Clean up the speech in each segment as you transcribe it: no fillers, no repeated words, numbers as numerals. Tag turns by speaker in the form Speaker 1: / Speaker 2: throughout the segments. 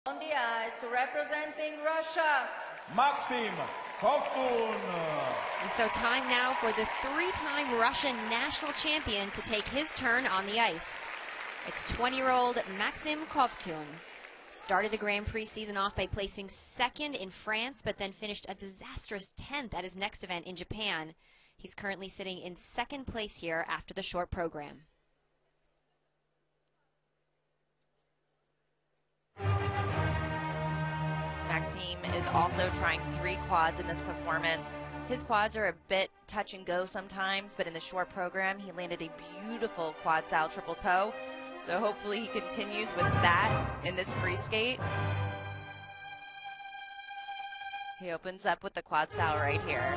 Speaker 1: On the ice, representing Russia,
Speaker 2: Maxim Kovtun.
Speaker 3: And so time now for the three-time Russian national champion to take his turn on the ice. It's 20-year-old Maxim Kovtun. Started the Grand Prix season off by placing second in France, but then finished a disastrous 10th at his next event in Japan. He's currently sitting in second place here after the short program.
Speaker 4: Maxim is also trying 3 quads in this performance. His quads are a bit touch and go sometimes, but in the short program, he landed a beautiful quad style triple toe. So hopefully he continues with that in this free skate. He opens up with the quad style right here.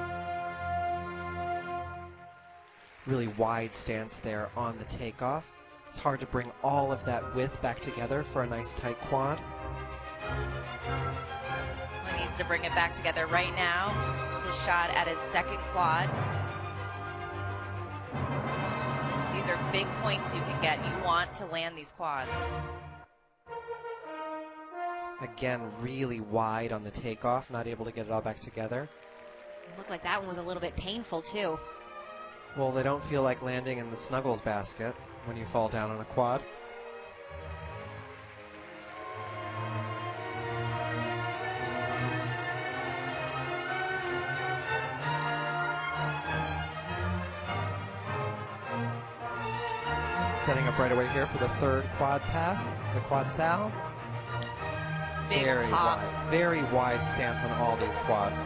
Speaker 5: Really wide stance there on the takeoff. It's hard to bring all of that width back together for a nice tight quad.
Speaker 4: He needs to bring it back together right now. His shot at his second quad. These are big points you can get. You want to land these quads.
Speaker 5: Again, really wide on the takeoff, not able to get it all back together.
Speaker 3: It looked like that one was a little bit painful too.
Speaker 5: Well, they don't feel like landing in the snuggles basket when you fall down on a quad. Setting up right away here for the third quad pass, the quad sal.
Speaker 4: Big
Speaker 5: very
Speaker 4: pop.
Speaker 5: wide, very wide stance on all these quads.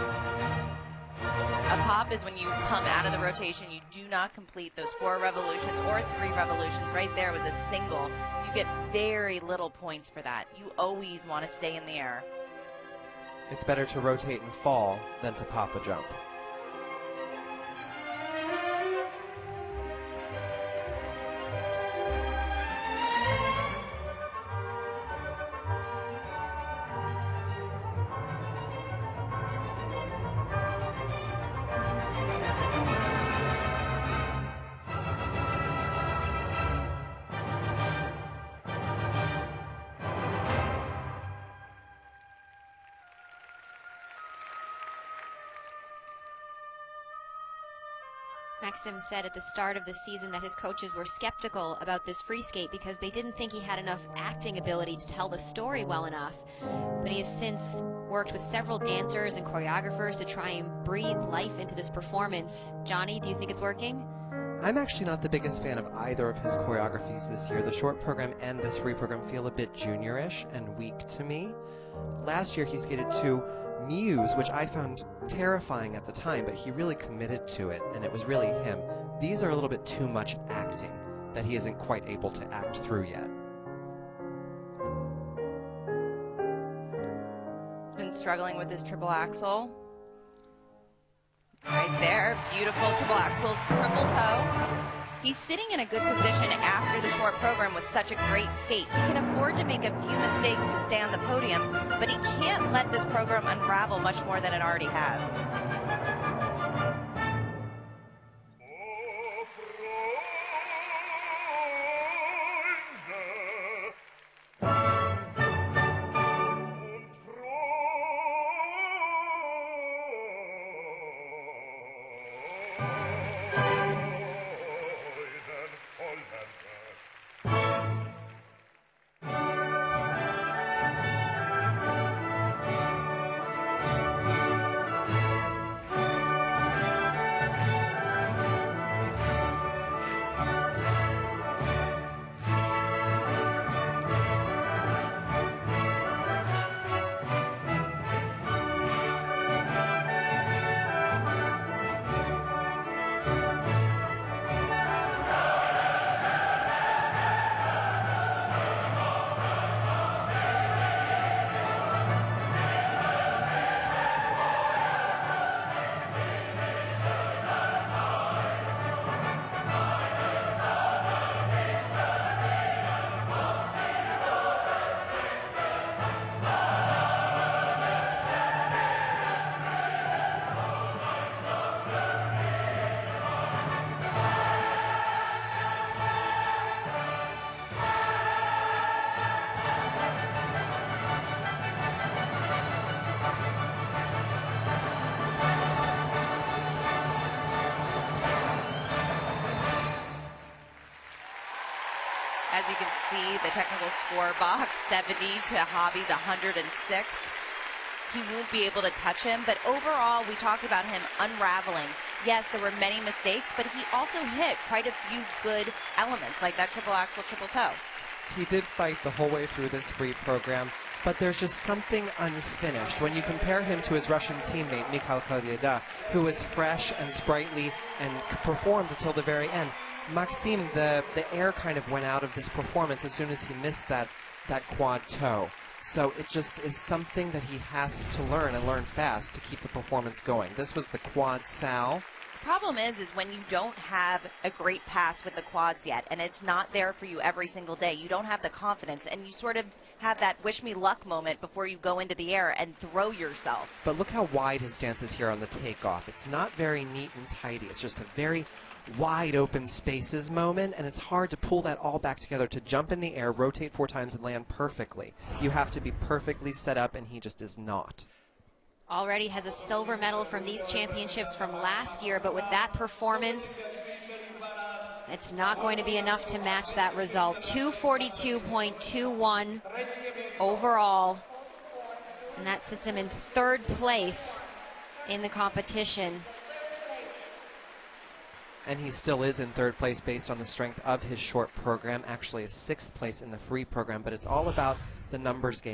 Speaker 4: A pop is when you come out of the rotation, you do not complete those 4 revolutions or 3 revolutions. Right there was a single. You get very little points for that. You always want to stay in the air.
Speaker 5: It's better to rotate and fall than to pop a jump.
Speaker 3: Maxim said at the start of the season that his coaches were skeptical about this free skate because they didn't think he had enough acting ability to tell the story well enough. But he has since worked with several dancers and choreographers to try and breathe life into this performance. Johnny, do you think it's working?
Speaker 5: I'm actually not the biggest fan of either of his choreographies this year. The short program and this free program feel a bit juniorish and weak to me. Last year he skated to Muse, which I found terrifying at the time, but he really committed to it, and it was really him. These are a little bit too much acting that he isn't quite able to act through yet.
Speaker 4: He's been struggling with his triple axel. Right there, beautiful triple axel, triple toe. He's sitting in a good position after the short program with such a great skate. He can afford to make a few mistakes to stay on the podium, but he can't let this program unravel much more than it already has. the technical score box, 70 to Hobby's 106. He won't be able to touch him, but overall, we talked about him unraveling. Yes, there were many mistakes, but he also hit quite a few good elements, like that triple axel, triple toe.
Speaker 5: He did fight the whole way through this free program, but there's just something unfinished. When you compare him to his Russian teammate, Mikhail Kalyada, who was fresh and sprightly and performed until the very end, Maxim, the air kind of went out of this performance as soon as he missed that quad toe. So it just is something that he has to learn and learn fast to keep the performance going. This was the quad sal.
Speaker 4: The problem is when you don't have a great pass with the quads yet, and it's not there for you every single day, you don't have the confidence, and you sort of have that wish me luck moment before you go into the air and throw yourself.
Speaker 5: But look how wide his stance is here on the takeoff. It's not very neat and tidy. It's just a very wide open spaces moment, and it's hard to pull that all back together to jump in the air, rotate 4 times, and land perfectly. You have to be perfectly set up, and he just is not.
Speaker 3: Already has a silver medal from these championships from last year, but with that performance, it's not going to be enough to match that result. 242.21 overall, and that sits him in 3rd place in the competition.
Speaker 5: And he still is in 3rd place based on the strength of his short program, actually a 6th place in the free program, but it's all about the numbers game.